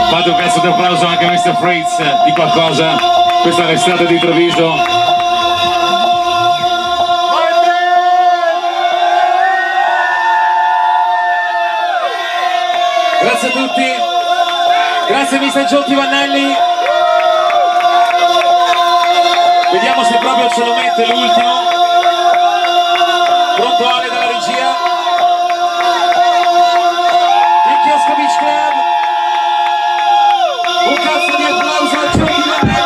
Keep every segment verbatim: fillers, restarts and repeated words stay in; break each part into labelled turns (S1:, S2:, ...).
S1: Fate un cazzo di applauso anche a mister Fritz di qualcosa. Questa è l'estate di Treviso. Grazie a tutti. Grazie mister Giotti Vannelli. Vediamo se proprio ce lo mette l'ultimo. Pronto Ale dalla regia? Il Chiosco Beach Club. Un cazzo di applauso a Giotti Vannelli.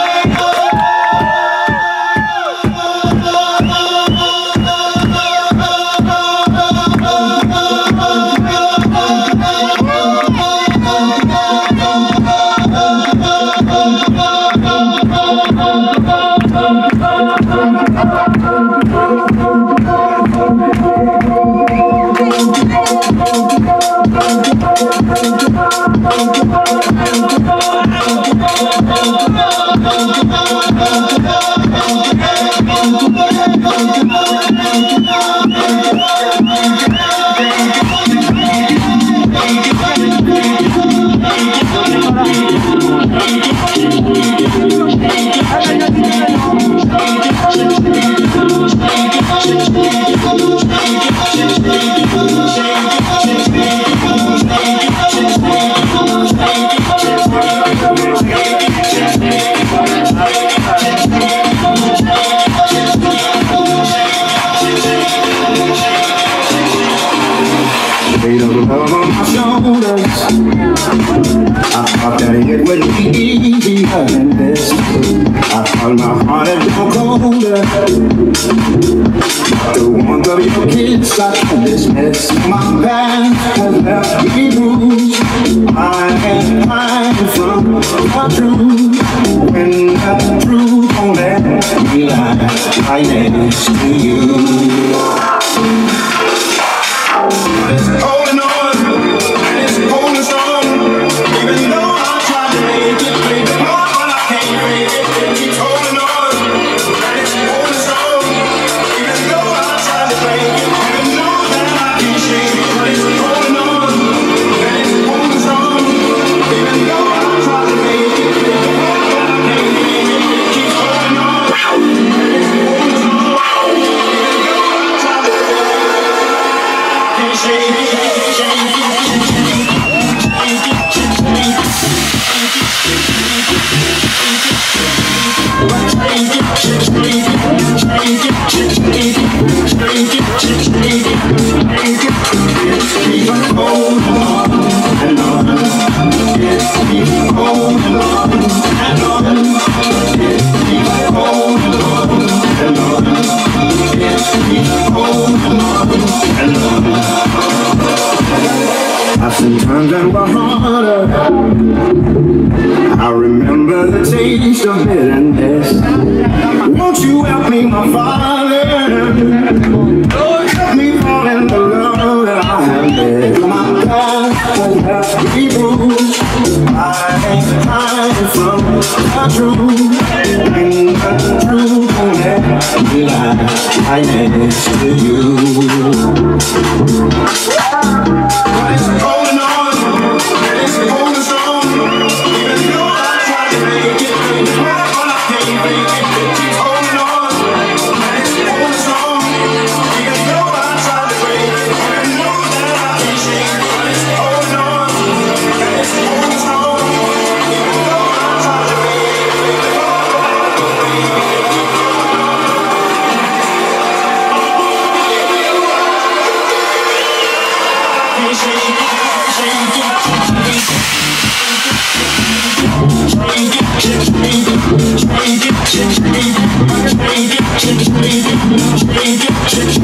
S2: I thought that it would be easier than this. I found my heart a little colder. The warmth of your kiss got this mess. My past has left me bruised. I am hiding from the truth. When the truth won't let me lie right next to you. It's holding on, and it's holding strong. Even though I try to make it break apart, but I can't make it. It keeps holding on, and it's holding strong. Even though I try to break it, even know that I can shake it. But it's holding on, and it's holding strong. Even though I try to make it break apart, but I can't make it. It keeps holding on, and it's holding strong. Even though I try to break it, I can't shake it. I've seen times that were harder. I remember the taste of bitterness. Won't you help me, my Father? Lord, help me fall in the love that I have lived. My past has left me bruised. I ain't hiding from the truth. And the truth won't let me lie right next to you. But it's holding on, and it's holding strong. Even though I try to make it, but I can't make it. It keeps holding on, and it's holding strong. Even though I try to break it, even know that I can shake it. But it's holding on, and it's holding strong. Even though I try to break it, even know that I can break it. It keeps holding on. Shake it, shake it, shake it, shake it, shake it, shake it, shake it, shake it, shake it, shake it, shake it, shake it, shake it, shake it,